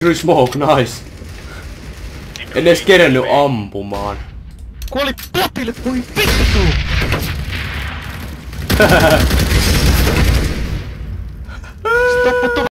Free smoke, nice. En edes kerennyt ampumaan. Kuoli papille, voi vittu! Stoppa